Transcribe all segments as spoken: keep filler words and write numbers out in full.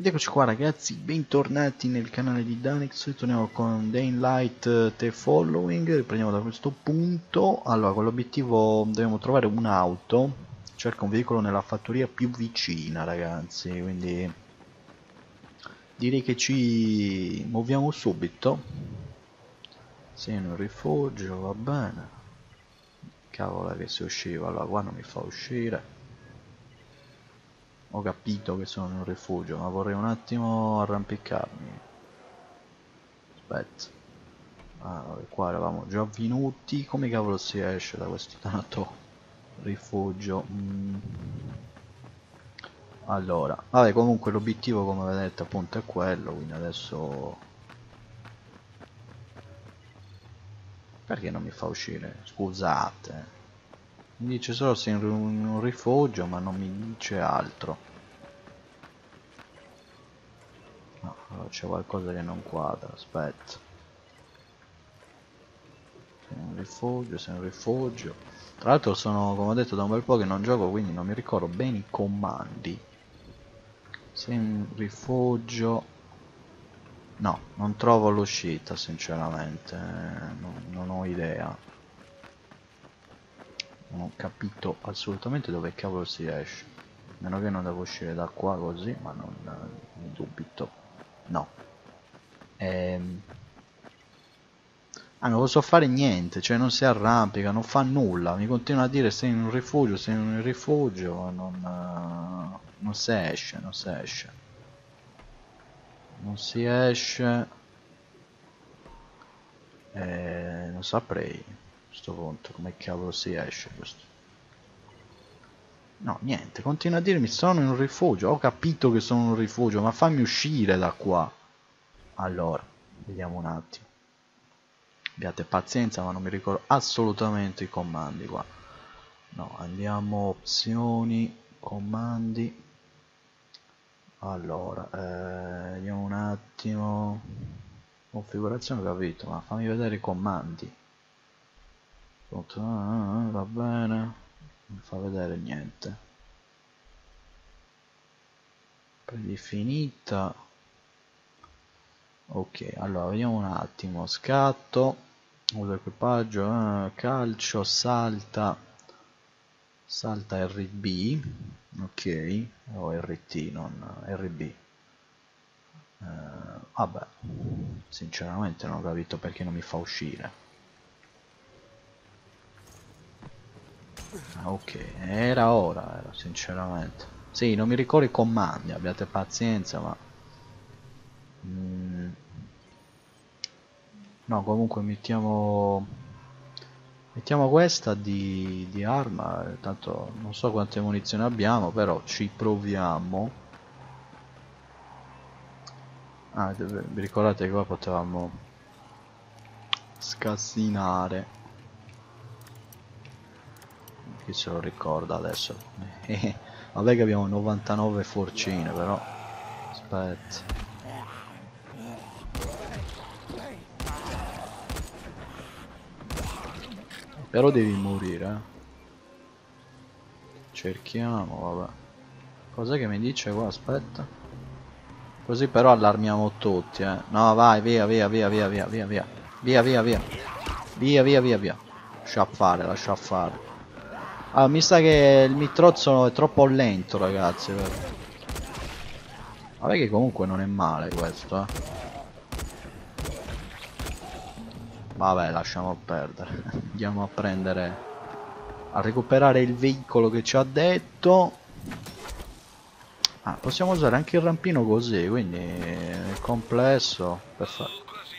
Ed eccoci qua ragazzi, bentornati nel canale di Danex. Torniamo con Dying Light The Following. Riprendiamo da questo punto. Allora, con l'obiettivo dobbiamo trovare un'auto. Cerca un veicolo nella fattoria più vicina ragazzi, quindi direi che ci muoviamo subito. Sei in un rifugio, va bene. Cavolo che si usciva, allora qua non mi fa uscire. Ho capito che sono in un rifugio, ma vorrei un attimo arrampicarmi. Aspetta. Ah, vabbè, qua eravamo già venuti. Come cavolo si esce da questo tanto rifugio? Mm. Allora, vabbè, comunque l'obiettivo come vedete appunto è quello, quindi adesso... Perché non mi fa uscire? Scusate. Mi dice solo se in un rifugio, ma non mi dice altro. No, allora c'è qualcosa che non quadra, aspetta. Sei un rifugio, sei un rifugio. Tra l'altro sono, come ho detto, da un bel po' che non gioco, quindi non mi ricordo bene i comandi. Sei un rifugio... No, non trovo l'uscita sinceramente, non, non ho idea. Non ho capito assolutamente dove cavolo si esce. Meno che non devo uscire da qua così, ma non ne dubito. No. Ehm... Ah, non posso fare niente, cioè non si arrampica, non fa nulla, mi continua a dire sei in un rifugio, sei in un rifugio, ma non, uh, non si esce, non si esce. Non si esce. Eh, non saprei a questo punto come cavolo si esce questo. No, niente, continua a dirmi sono in un rifugio, ho capito che sono in un rifugio, ma fammi uscire da qua. Allora, vediamo un attimo. Abbiate pazienza, ma non mi ricordo assolutamente i comandi qua. No, andiamo opzioni, comandi. Allora, eh, vediamo un attimo. Configurazione, ho capito, ma fammi vedere i comandi. Ah, va bene, non fa vedere niente. Predefinita. Ok, allora vediamo un attimo. Scatto, uso equipaggio, eh, calcio, salta, salta R B, ok, o R T, non R B. Eh, vabbè, sinceramente non ho capito perché non mi fa uscire. Ah, ok, era ora, era sinceramente. Sì, non mi ricordo i comandi, abbiate pazienza, ma... Mm. No, comunque mettiamo... Mettiamo questa di, di arma, eh, tanto non so quante munizioni abbiamo, però ci proviamo. Ah, vi ricordate che qua potevamo scassinare. Chi se lo ricorda adesso? Vabbè che abbiamo novantanove forcine, però... Aspetta. Però devi morire, eh. Cerchiamo, vabbè. Cos'è che mi dice qua? Aspetta. Così però allarmiamo tutti, eh. No, vai, via, via, via, via, via, via, via. Via, via, via. Via, via, via, via. Lascia fare, lascia fare. Ah, mi sa che il mitrozzo è troppo lento, ragazzi. Vabbè che comunque non è male questo, eh. Vabbè, lasciamo perdere. Andiamo a prendere... a recuperare il veicolo che ci ha detto. Ah, possiamo usare anche il rampino così, quindi è complesso. Perfetto.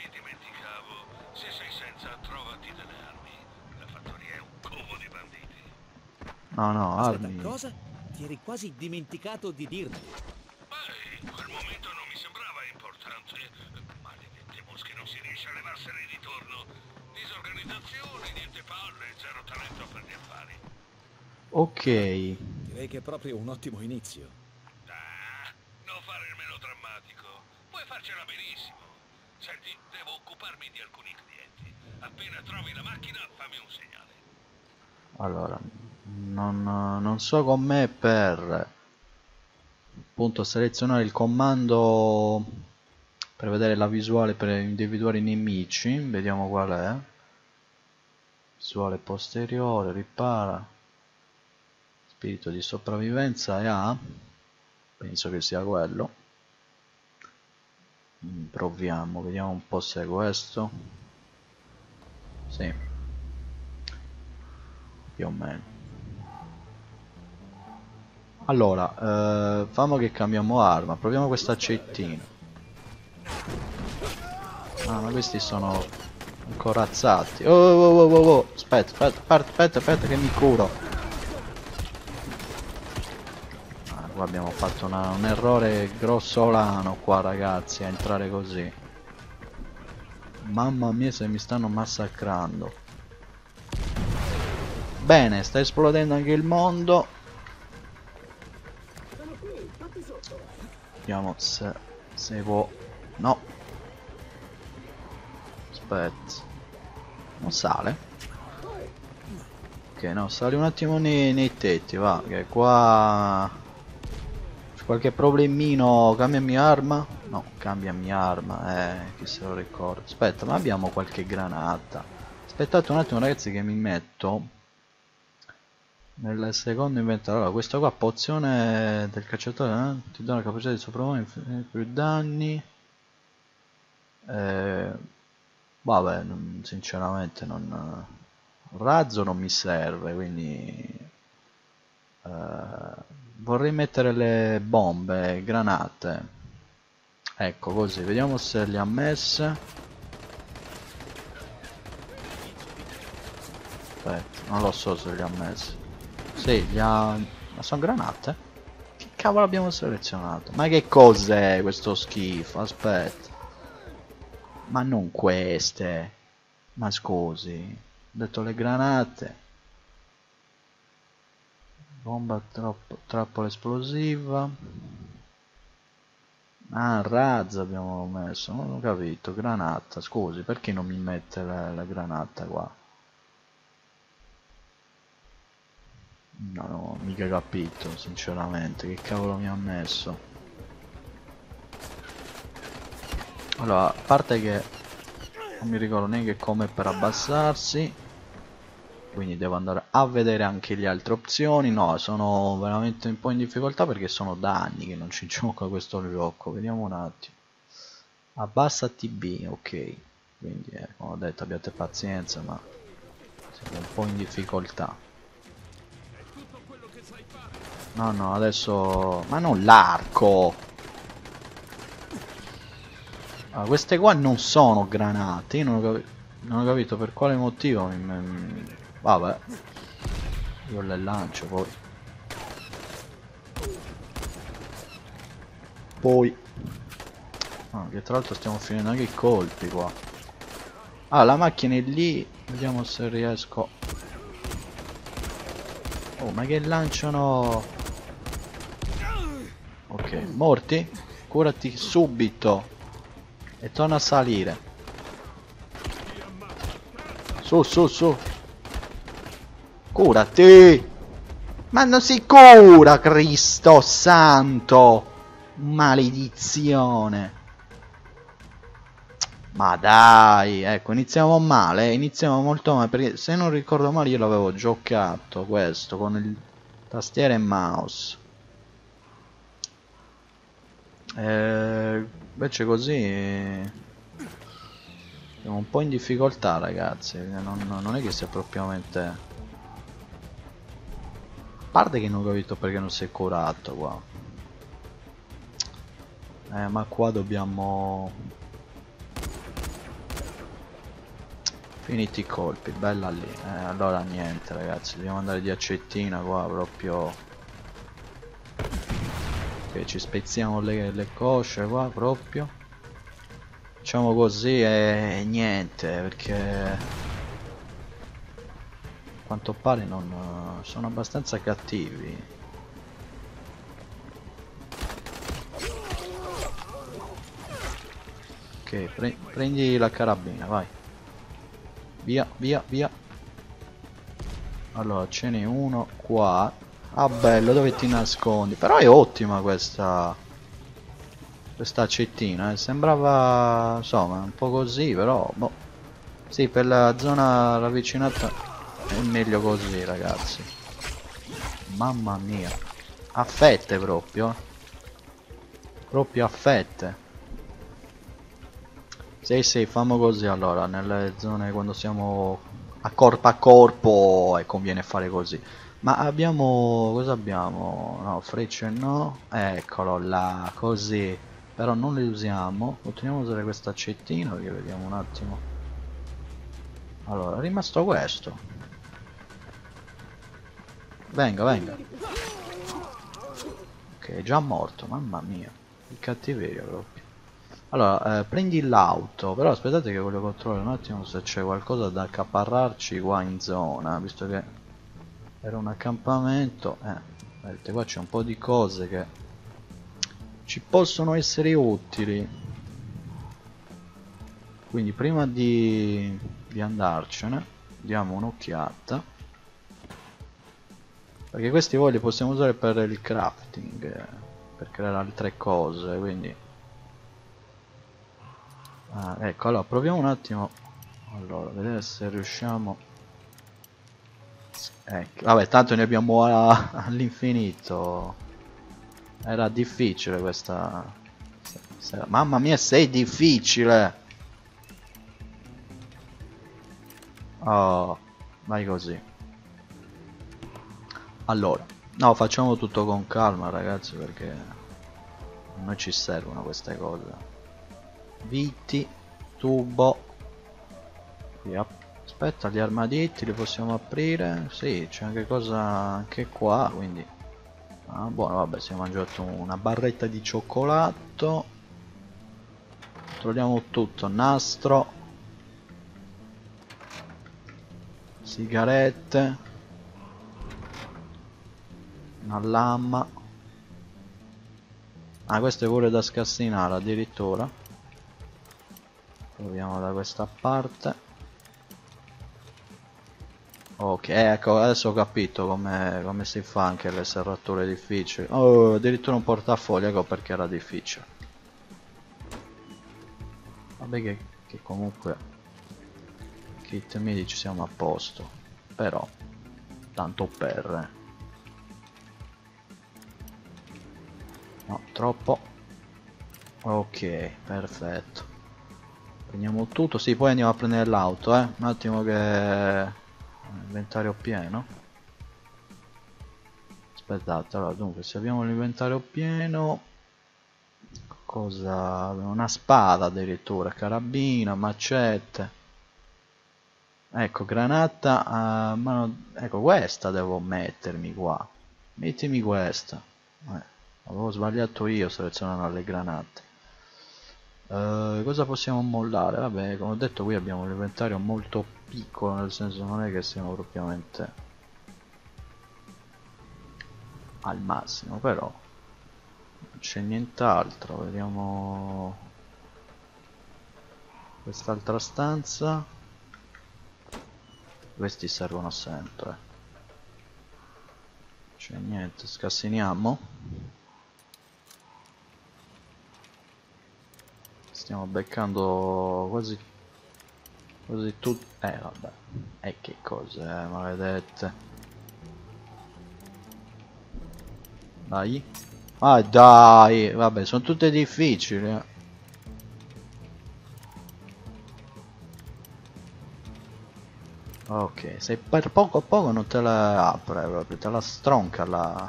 No, no, Aspetta, armi. cosa? Ti eri quasi dimenticato di dirmelo. Beh, in quel momento non mi sembrava importante. Maledette mosche, non si riesce a levarsene di torno. Disorganizzazione, niente palle, zero talento per gli affari. Ok. Direi che è proprio un ottimo inizio. Ah, non fare il melodrammatico. Puoi farcela benissimo. Senti, devo occuparmi di alcuni clienti. Appena trovi la macchina, fammi un segnale. Allora, non, non so con me per... appunto selezionare il comando per vedere la visuale per individuare i nemici. Vediamo qual è. Visuale posteriore, ripara, spirito di sopravvivenza e A. Penso che sia quello. Proviamo, vediamo un po' se è questo. Sì, più o meno. Allora, eh, fammo che cambiamo arma, proviamo questa accettina. Ah, ma questi sono incorazzati. Oh, oh, oh, oh, oh. Aspetta, aspetta, aspetta, aspetta che mi curo. Ah, qua abbiamo fatto una, un errore grossolano qua, ragazzi, a entrare così. Mamma mia, se mi stanno massacrando. Bene, sta esplodendo anche il mondo. Vediamo se, se può. No. Aspetta. Non sale? Ok, no, sale un attimo nei, nei tetti, va. Che qua c'è qualche problemino. Cambiami arma. No, cambiami arma. Eh, chi se lo ricorda. Aspetta, ma abbiamo qualche granata. Aspettate un attimo, ragazzi, che mi metto nel secondo inventario. Allora, questo qua, pozione del cacciatore, eh? Ti dà la capacità di sopravvivere più danni. Eh, vabbè, non, sinceramente non... razzo non mi serve, quindi eh, vorrei mettere le bombe, granate. Ecco, così, vediamo se le ha messe. Aspetta, non lo so se le ha messe. Sì, gli ha... ma sono granate? Che cavolo abbiamo selezionato? Ma che cos'è questo schifo? Aspetta. Ma non queste. Ma scusi. Ho detto le granate. Bomba troppo, trappola esplosiva. Ah, razzo abbiamo messo. Non ho capito. Granata. Scusi, perché non mi mette la, la granata qua? No, no, mica capito, sinceramente, che cavolo mi ha messo. Allora, a parte che non mi ricordo neanche come per abbassarsi, quindi devo andare a vedere anche le altre opzioni. No, sono veramente un po' in difficoltà perché sono da anni che non ci gioco a questo gioco. Vediamo un attimo. Abbassa T B, ok. Quindi, eh, come ho detto, abbiate pazienza, ma siamo un po' in difficoltà. No, no, adesso... ma non l'arco! Allora, queste qua non sono granate, io non ho, capi... non ho capito per quale motivo mi... mi... vabbè. Io le lancio poi. Poi... ah, che tra l'altro stiamo finendo anche i colpi qua. Ah, la macchina è lì, vediamo se riesco... oh, ma che lanciano... ok, morti? Curati subito e torna a salire. Su, su, su. Curati! Ma non si cura, Cristo santo! Maledizione! Ma dai, ecco, iniziamo male, eh, iniziamo molto male, perché se non ricordo male io l'avevo giocato questo con il tastiera e mouse. Eh, invece così siamo un po' in difficoltà, ragazzi. Non, non è che sia propriamente... a parte che non ho capito perché non si è curato qua. Eh, ma qua dobbiamo... finiti i colpi, bella lì. Eh, allora niente, ragazzi, dobbiamo andare di accettina qua proprio. Ci spezziamo le, le cosce qua proprio. Facciamo così e niente, perché a quanto pare non sono abbastanza cattivi. Ok, pre prendi la carabina, vai. Via, via, via. Allora, ce n'è uno qua. Ah bello, dove ti nascondi? Però è ottima questa questa accettina, eh. Sembrava insomma un po' così, però boh. Sì, per la zona ravvicinata è meglio così, ragazzi. Mamma mia, a fette proprio, proprio a fette. Sì sì, fammo così allora, nelle zone quando siamo a corpo a corpo e conviene fare così. Ma abbiamo... cosa abbiamo? No, frecce no. Eccolo là, così. Però non le usiamo. Continuiamo a usare questa accettina perché vediamo un attimo. Allora, è rimasto questo. Venga, venga. Ok, è già morto, mamma mia. Il cattiveria proprio. Allora, eh, prendi l'auto, però aspettate che voglio controllare un attimo se c'è qualcosa da accaparrarci qua in zona, visto che era un accampamento. Eh, vedete, qua c'è un po' di cose che ci possono essere utili. Quindi prima di, di andarcene, diamo un'occhiata. Perché questi poi li possiamo usare per il crafting, eh, per creare altre cose, quindi... Ah, ecco, allora proviamo un attimo. Allora, vedere se riusciamo. Ecco, vabbè, tanto ne abbiamo all'infinito. Era difficile questa. Se- Mamma mia, sei difficile. Oh, vai così. Allora, no, facciamo tutto con calma, ragazzi, perché a noi ci servono queste cose. Viti, tubo. Via. Aspetta, gli armadietti li possiamo aprire? Sì, c'è anche cosa anche qua, quindi... Ah, buono, vabbè, si è mangiato una barretta di cioccolato. Troviamo tutto, nastro. Sigarette. Una lama. Ah, questo è pure da scassinare addirittura. Proviamo da questa parte. Ok, ecco, adesso ho capito come, come si fa anche le serrature difficili. Oh, addirittura un portafoglio, ecco perché era difficile. Vabbè che, che comunque kit midi ci siamo a posto. Però, tanto per... No, troppo. Ok, perfetto. Prendiamo tutto, sì, poi andiamo a prendere l'auto, eh. Un attimo che... Inventario pieno. Aspettate, allora dunque se abbiamo l'inventario pieno, cosa abbiamo? Una spada addirittura, carabina, macete, ecco granata a mano, ecco questa devo mettermi qua, mettimi questa, eh, avevo sbagliato io selezionando le granate. Uh, cosa possiamo mollare? Vabbè, come ho detto qui abbiamo l'inventario molto piccolo, nel senso non è che siamo propriamente al massimo, però non c'è nient'altro. Vediamo quest'altra stanza. Questi servono sempre. C'è niente, scassiniamo. Stiamo beccando quasi quasi tutto. Eh vabbè, e eh, che cose, eh, maledette. Dai. Ah dai, vabbè, sono tutte difficili, eh. Ok, se per poco a poco non te la apre proprio, te la stronca la...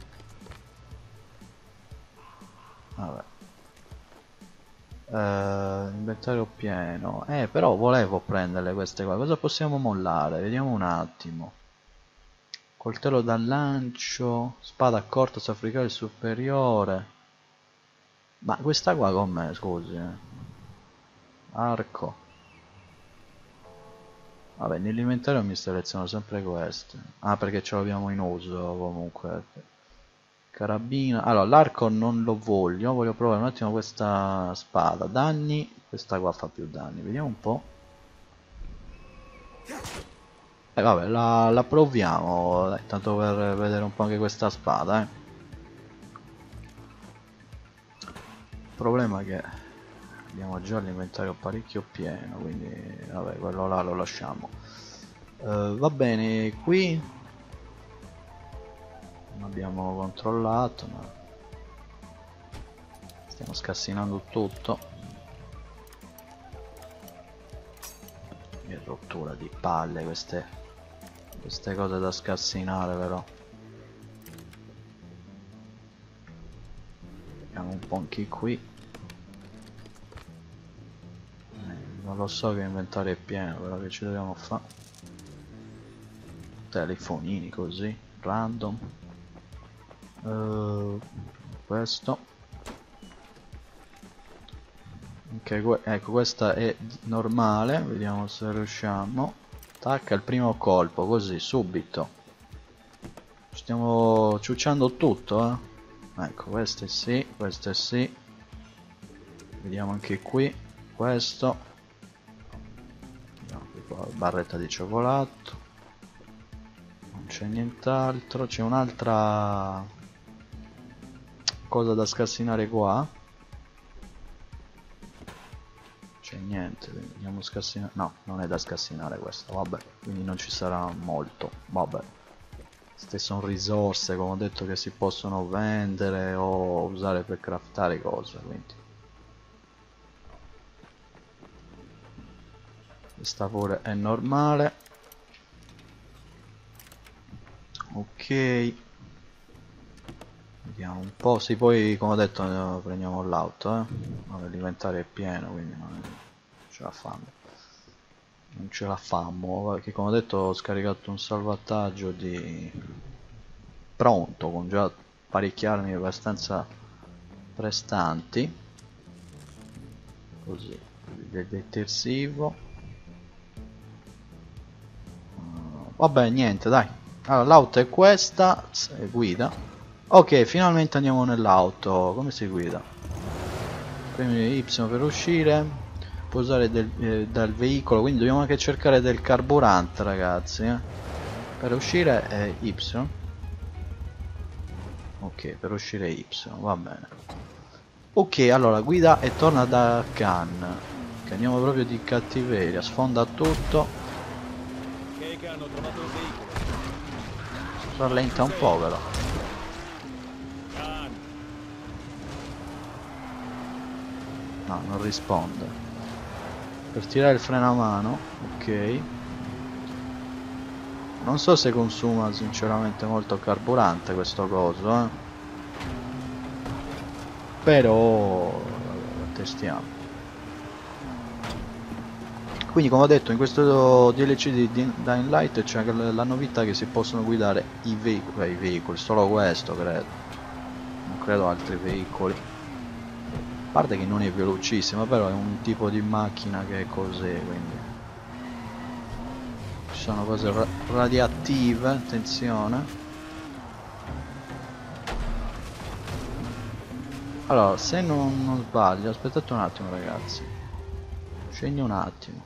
Vabbè. Uh, inventario pieno. Eh, però volevo prenderle queste qua. Cosa possiamo mollare? Vediamo un attimo. Coltello da lancio, spada corta, safricale superiore. Ma questa qua con me, scusi. Eh. Arco. Vabbè, nell'inventario mi seleziono sempre queste. Ah, perché ce l'abbiamo in uso comunque. Carabina. Allora, l'arco non lo voglio. Voglio provare un attimo questa spada. Danni. Questa qua fa più danni. Vediamo un po'. E vabbè, la, la proviamo, dai, tanto per vedere un po' anche questa spada, eh. Il problema è che abbiamo già l'inventario parecchio pieno, quindi vabbè, quello là lo lasciamo. Uh, va bene, qui non abbiamo controllato, ma stiamo scassinando tutto. Che rottura di palle queste, queste cose da scassinare però. Vediamo un po' anche qui. Eh, non lo so che inventario è pieno, però che ci dobbiamo fare? Telefonini così, random. Uh, questo. Ok, que ecco, questa è normale, vediamo se riusciamo. Attacca il primo colpo, così, subito. Stiamo ciucciando tutto, eh. Ecco, queste sì, queste sì. Vediamo anche qui, questo. Vediamo qui qua, barretta di cioccolato. Non c'è nient'altro, c'è un'altra cosa da scassinare qua. C'è niente, vediamo a scassinare. No, non è da scassinare questo, vabbè, quindi non ci sarà molto, vabbè. Queste sono risorse, come ho detto, che si possono vendere o usare per craftare cose, quindi. Questa pure è normale. Ok. Vediamo un po', sì, poi come ho detto prendiamo l'auto, eh. Vabbè, l'inventario è pieno, quindi non ce la fanno. Non ce la fammo, perché come ho detto ho scaricato un salvataggio di pronto, con già parecchie armi abbastanza prestanti. Così, del detersivo. Uh, vabbè, niente, dai. Allora, l'auto è questa, guida. Ok, finalmente andiamo nell'auto. Come si guida? Premi Y per uscire. Può usare del, eh, dal veicolo, quindi dobbiamo anche cercare del carburante, ragazzi, eh. Per uscire è Y. Ok, per uscire è Y, va bene. Ok, allora guida e torna da Khan. Che andiamo proprio di cattiveria, sfonda tutto. Ok, hanno trovato il veicolo. Rallenta un po' però. No, non risponde. Per tirare il freno a mano, ok. Non so se consuma sinceramente molto carburante questo coso, eh. Però lo testiamo. Quindi come ho detto in questo D L C di Dying Light c'è la novità che si possono guidare i veicoli, eh, i veicoli, solo questo credo. Non credo altri veicoli. A parte che non è velocissima, però è un tipo di macchina che è così, quindi ci sono cose ra radioattive, attenzione. Allora, se non, non sbaglio, aspettate un attimo ragazzi, scendi un attimo,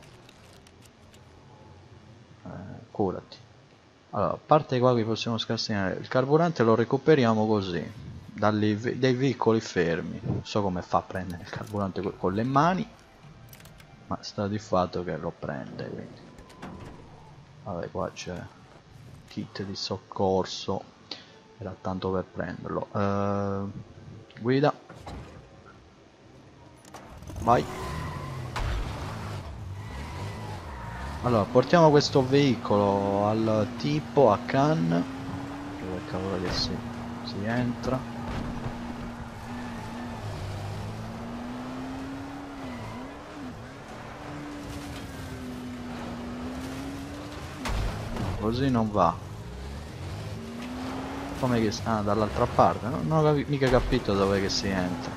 eh, curati. Allora, a parte qua che possiamo scassinare il carburante, lo recuperiamo così. Dalle, dai veicoli fermi. Non so come fa a prendere il carburante con le mani, ma sta di fatto che lo prende, quindi. Vabbè, qua c'è kit di soccorso, era tanto per prenderlo. Uh, guida, vai. Allora, portiamo questo veicolo al tipo, a Khan, dove cavolo che si, si entra. Così non va. Come che... ah, dall'altra parte. No, non ho capi mica capito dove che si entra.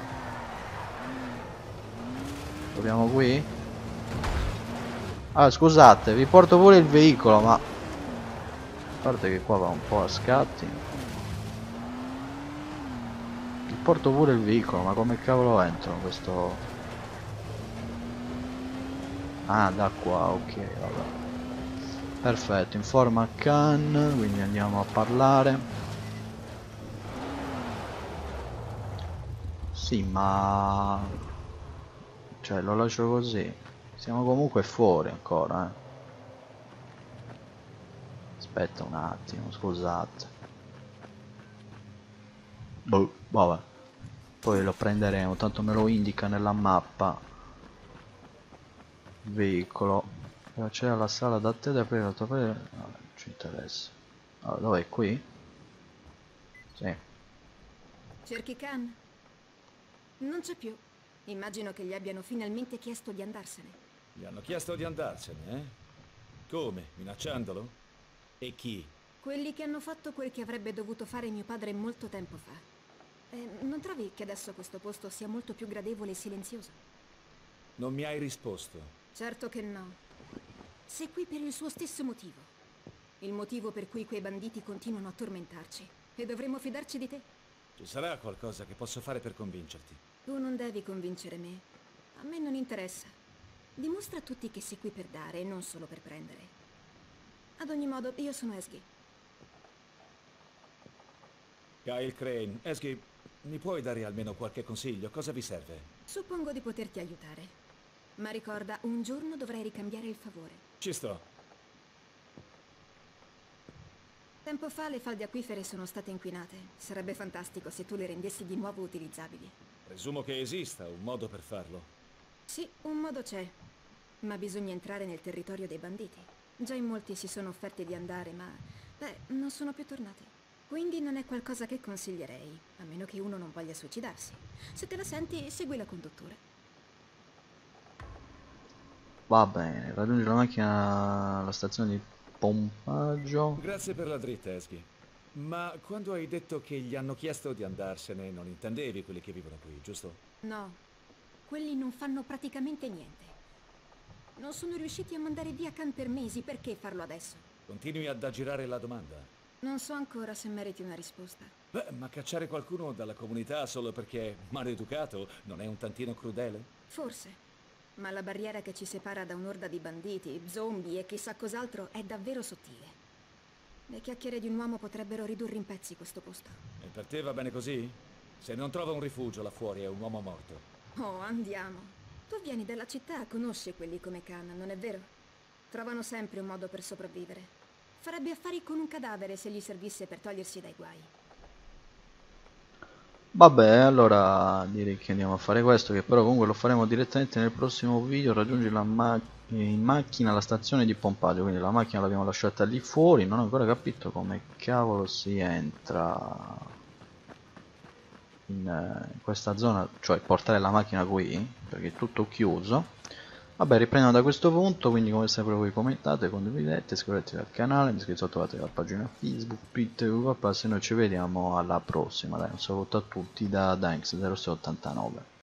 Proviamo qui. Ah, scusate, vi porto pure il veicolo, ma... a parte che qua va un po' a scatti. Vi porto pure il veicolo, ma come cavolo entro in questo... ah, da qua, ok, vabbè. Perfetto, informa Khan, quindi andiamo a parlare. Sì, ma... cioè lo lascio così. Siamo comunque fuori ancora, eh. Aspetta un attimo, scusate. Boh, vabbè. Poi lo prenderemo, tanto me lo indica nella mappa. Veicolo. C'è la sala da te da aprire la tua pelle. No, non ci interessa. Allora, dov'è qui? Sì. Cerchi Khan? Non c'è più. Immagino che gli abbiano finalmente chiesto di andarsene. Gli hanno chiesto di andarsene, eh? Come? Minacciandolo? E chi? Quelli che hanno fatto quel che avrebbe dovuto fare mio padre molto tempo fa. Eh, non trovi che adesso questo posto sia molto più gradevole e silenzioso? Non mi hai risposto. Certo che no. Sei qui per il suo stesso motivo. Il motivo per cui quei banditi continuano a tormentarci. E dovremmo fidarci di te. Ci sarà qualcosa che posso fare per convincerti? Tu non devi convincere me. A me non interessa. Dimostra a tutti che sei qui per dare e non solo per prendere. Ad ogni modo, io sono Esghi. Kyle Crane. Esghi, mi puoi dare almeno qualche consiglio? Cosa vi serve? Suppongo di poterti aiutare. Ma ricorda, un giorno dovrai ricambiare il favore. Ci sto. Tempo fa le falde acquifere sono state inquinate. Sarebbe fantastico se tu le rendessi di nuovo utilizzabili. Presumo che esista un modo per farlo. Sì, un modo c'è. Ma bisogna entrare nel territorio dei banditi. Già in molti si sono offerti di andare, ma... beh, non sono più tornati. Quindi non è qualcosa che consiglierei, a meno che uno non voglia suicidarsi. Se te la senti, segui la conduttura. Va bene, raggiungi la macchina alla stazione di pompaggio. Grazie per la dritta, Esghi. Ma quando hai detto che gli hanno chiesto di andarsene, non intendevi quelli che vivono qui, giusto? No, quelli non fanno praticamente niente. Non sono riusciti a mandare via Khan per mesi, perché farlo adesso? Continui ad aggirare la domanda. Non so ancora se meriti una risposta. Beh, ma cacciare qualcuno dalla comunità solo perché è maleducato non è un tantino crudele? Forse. Ma la barriera che ci separa da un'orda di banditi, zombie e chissà cos'altro è davvero sottile. Le chiacchiere di un uomo potrebbero ridurre in pezzi questo posto. E per te va bene così? Se non trova un rifugio là fuori è un uomo morto. Oh, andiamo. Tu vieni dalla città, conosci quelli come Khan, non è vero? Trovano sempre un modo per sopravvivere. Farebbe affari con un cadavere se gli servisse per togliersi dai guai. Vabbè, allora direi che andiamo a fare questo, che però comunque lo faremo direttamente nel prossimo video. Raggiungi la ma in macchina la stazione di pompaggio, quindi la macchina l'abbiamo lasciata lì fuori. Non ho ancora capito come cavolo si entra in, eh, in questa zona, cioè portare la macchina qui, perché è tutto chiuso. Vabbè, riprendiamo da questo punto, quindi come sempre voi commentate, condividete, iscrivetevi al canale, mi iscrivete trovate la pagina Facebook, Twitter, Google Plus, e noi ci vediamo alla prossima. Dai, un saluto a tutti da Danx zero sei ottantanove.